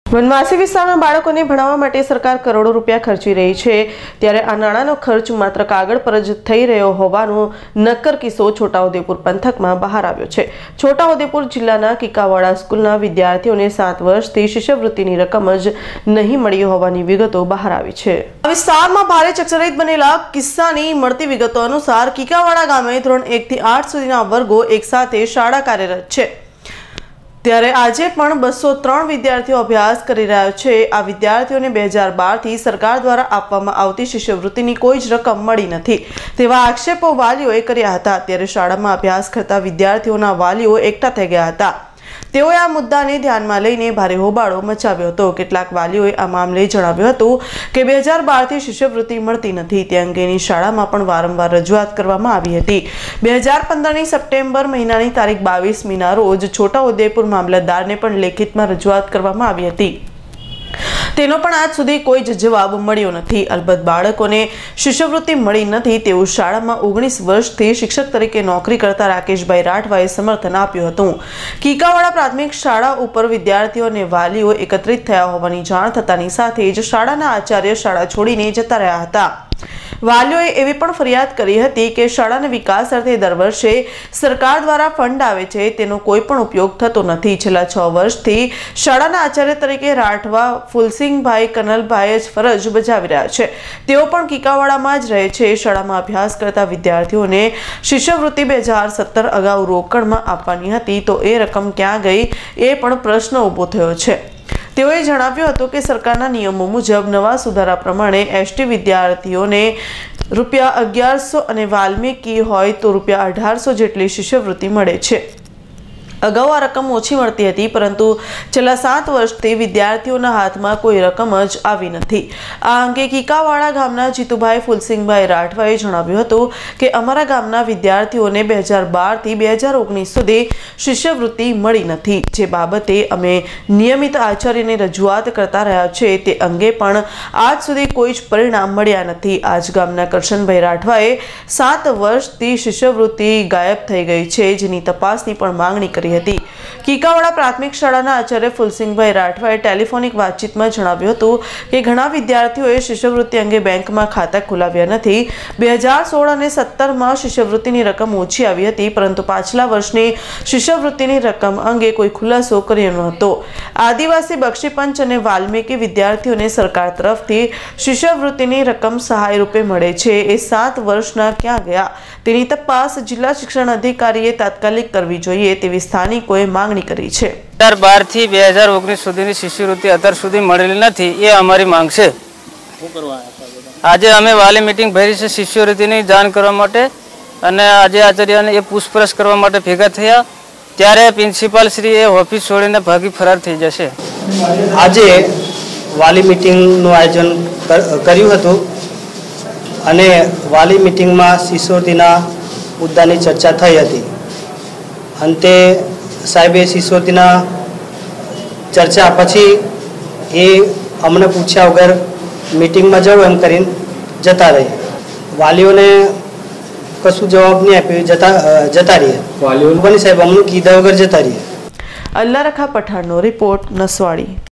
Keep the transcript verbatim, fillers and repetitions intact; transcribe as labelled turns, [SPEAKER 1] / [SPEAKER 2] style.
[SPEAKER 1] વનવાસી વિસ્તારના બાળકોને ભણાવવા માટે સરકાર કરોડો રૂપિયા ખર્ચી રહી છે, ત્યારે આ નાણાંનો ખર્ચ માત્ર કાગળ પર જ થઈ રહ્યો હોવાનો નક્કર કિસ્સો છોટાઉદેપુર પંથકમાં બહાર આવ્યો છે। છોટાઉદેપુર જિલ્લાના કીકાવાડા સ્કૂલના વિદ્યાર્થીઓને સાત વર્ષથી શિષ્યવૃત્તિની રકમ જ નહીં મળી હોવાની વિગતો બહાર આવી છે। આ વિસ્તારમાં ભારે ચકચારિત બનેલા કિસ્સાની મળતી વિગતો અનુસાર કીકાવાડા ગામે ધોરણ એક થી આઠ સુધીના વર્ગો એક સાથે શાળા કાર્યરત છે, ત્યારે આજે પણ બસો ત્રણ વિદ્યાર્થીઓ અભ્યાસ કરી રહ્યા છે। આ વિદ્યાર્થીઓને બે હજાર બાર થી સરકાર દ્વારા આપવામાં આવતી શિષ્યવૃત્તિની કોઈ જ રકમ મળી નથી તેવા આક્ષેપો વાલીઓએ કર્યા હતા। ત્યારે શાળામાં અભ્યાસ કરતા વિદ્યાર્થીઓના વાલીઓ એકઠા થઈ ગયા હતા। તેઓએ આ મુદ્દાને ધ્યાનમાં લઈને ભારે હોબાળો મચાવ્યો હતો। કેટલાક વાલીઓએ આ મામલે જણાવ્યું હતું કે બે હજાર બાર થી શિષ્યવૃત્તિ મળતી નથી, તે અંગેની શાળામાં પણ વારંવાર રજૂઆત કરવામાં આવી હતી। બે હજાર પંદરની સપ્ટેમ્બર મહિનાની તારીખ બાવીસમીના રોજ છોટાઉદેપુર મામલતદારને પણ લેખિતમાં રજૂઆત કરવામાં આવી હતી, તેનો પણ આજ સુધી કોઈ જ જવાબ મળ્યો નથી। અલબત્ત બાળકોને શિષ્યવૃત્તિ મળી નથી તેવું શાળામાં ઓગણીસ વર્ષથી શિક્ષક તરીકે નોકરી કરતા રાકેશભાઈ રાઠવાએ સમર્થન આપ્યું હતું। કીકાવાડા પ્રાથમિક શાળા ઉપર વિદ્યાર્થીઓ અને વાલીઓ એકત્રિત થયા હોવાની જાણ થતાની સાથે જ શાળાના આચાર્ય શાળા છોડીને જતા રહ્યા હતા। વાલીઓએ એવી પણ ફરિયાદ કરી હતી કે શાળાના વિકાસ અર્થે દર વર્ષે સરકાર દ્વારા ફંડ આવે છે, તેનો કોઈ પણ ઉપયોગ થતો નથી। છેલ્લા છ વર્ષથી શાળાના આચાર્ય તરીકે રાઠવા ફુલસિંહભાઈ કનલભાઈ જ ફરજ બજાવી રહ્યા છે। તેઓ પણ કીકાવાડામાં જ રહે છે। શાળામાં અભ્યાસ કરતા વિદ્યાર્થીઓને શિષ્યવૃત્તિ બે હજાર સત્તર અગાઉ રોકડમાં આપવાની હતી, તો એ રકમ ક્યાં ગઈ એ પણ પ્રશ્ન ઊભો થયો છે। તેઓએ જણાવ્યું હતું કે સરકારના નિયમો મુજબ નવા સુધારા પ્રમાણે એસટી વિદ્યાર્થીઓને રૂપિયા અગિયારસો અને વાલ્મીકી હોય તો રૂપિયા અઢારસો જેટલી શિષ્યવૃત્તિ મળે છે। અગાઉ આ રકમ ઓછી મળતી હતી, પરંતુ છેલ્લા સાત વર્ષથી વિદ્યાર્થીઓના હાથમાં કોઈ રકમ જ આવી નથી। આ અંગે કીકાવાડા ગામના જીતુભાઈ ફુલસિંહભાઈ રાઠવાએ જણાવ્યું હતું કે અમારા ગામના વિદ્યાર્થીઓને બે હજાર બાર થી બે હજાર ઓગણીસ સુધી શિષ્યવૃત્તિ મળી નથી, જે બાબતે અમે નિયમિત આચાર્યને રજૂઆત કરતા રહ્યા છે, તે અંગે પણ આજ સુધી કોઈ જ પરિણામ મળ્યા નથી। આજ ગામના કરશનભાઈ રાઠવાએ સાત વર્ષથી શિષ્યવૃત્તિ ગાયબ થઈ ગઈ છે, જેની તપાસની પણ માંગણી કરી હતી। કીકાવાડા પ્રાથમિક શાળાના આચાર્ય ફુલસિંહભાઈ રાઠવાએ ટેલિફોનિક વાતચીતમાં જણાવ્યું હતું કે ઘણા વિદ્યાર્થીઓએ શિષ્યવૃત્તિ અંગે બેંકમાં ખાતા ખોલાવ્યા નથી। બે હજાર સોળ અને સત્તરમાં શિષ્યવૃત્તિની રકમ ઓછી આવી હતી, પરંતુ પાછલા વર્ષની શિષ્યવૃત્તિની રકમ અંગે કોઈ ખુલાસો કર્યો ન હતો। આદિવાસી બક્ષીપંચ અને વાલ્મીકી વિદ્યાર્થીઓને સરકાર તરફથી શિષ્યવૃત્તિની રકમ સહાય રૂપે મળે છે, એ સાત વર્ષના ક્યાં ગયા તેની તપાસ જિલ્લા શિક્ષણ અધિકારીએ તાત્કાલિક કરવી જોઈએ તેવી સ્થાનિકોએ માંગણી કરી છે।
[SPEAKER 2] બે હજાર બાર થી બે હજાર ઓગણીસ સુધીની શિષ્યવૃત્તિ અત્યાર સુધી મળેલી નથી, એ અમારી માંગ છે। આજે અમે વાલી મીટિંગ ભરી છે શિષ્યવૃત્તિની જાણ કરવા માટે, અને આજે આચાર્યને એ પૂછપરછ કરવા માટે ભેગા થયા, ત્યારે પ્રિન્સિપાલ શ્રી એ ઓફિસ છોડીને ભાગી ફરાર થઈ જશે।
[SPEAKER 3] આજે વાલી મીટિંગનું આયોજન કર્યું હતું અને વાલી મીટિંગમાં શિષ્યવૃત્તિના મુદ્દાની ચર્ચા થઈ હતી। અંતે સાહેબે શિષ્યવૃત્તિના ચર્ચા પછી એ અમને પૂછ્યા વગર મીટિંગમાં જવું એમ કરીને જતા રહી। વાલીઓને કશું જવાબ નહીં આપ્યો, જતા જતા રહીએ વાલીઓ પણ સાહેબ અમને કીધા વગર જતા રહીએ।
[SPEAKER 1] અલ્લાહ રખા પઠાણનો રિપોર્ટ, નસવાડી।